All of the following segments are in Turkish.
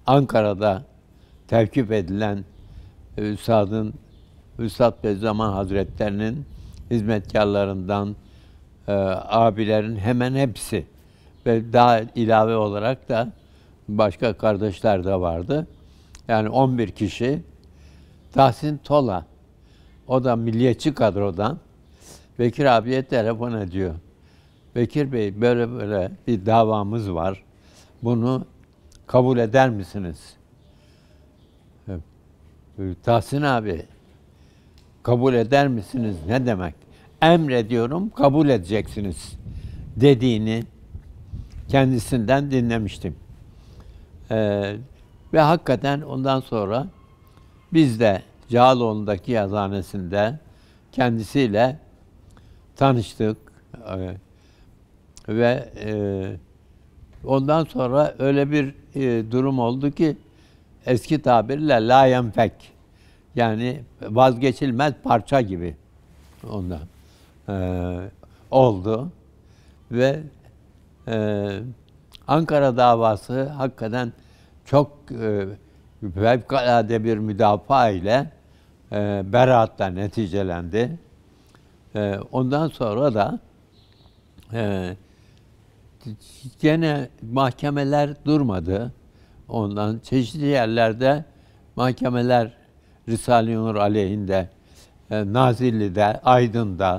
Ankara'da tevkif edilen Üstad Bediüzzaman Hazretlerinin hizmetkarlarından abilerin hemen hepsi ve daha ilave olarak da başka kardeşler de vardı. Yani 11 kişi. Tahsin Tola, o da milliyetçi kadrodan, Bekir abiye telefon ediyor. Bekir Bey, böyle böyle bir davamız var. Bunu kabul eder misiniz? Tahsin abi, kabul eder misiniz? Ne demek? Emrediyorum, kabul edeceksiniz dediğini kendisinden dinlemiştim. Ve hakikaten ondan sonra biz de Cağaloğlu'ndaki yazıhanesinde kendisiyle tanıştık. Ve ondan sonra öyle bir durum oldu ki eski tabirle la yenfek, yani vazgeçilmez parça gibi ondan oldu. Ve Ankara davası hakikaten çok fevkalade bir müdafaa ile beraatla neticelendi. Ondan sonra da gene mahkemeler durmadı. Ondan çeşitli yerlerde mahkemeler Risale-i Nur aleyhinde, Nazilli'de, Aydın'da,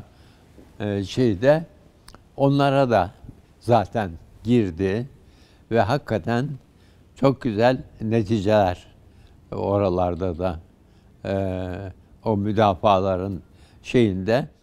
onlara da zaten girdi ve hakikaten çok güzel neticeler oralarda da o müdafaların şeyinde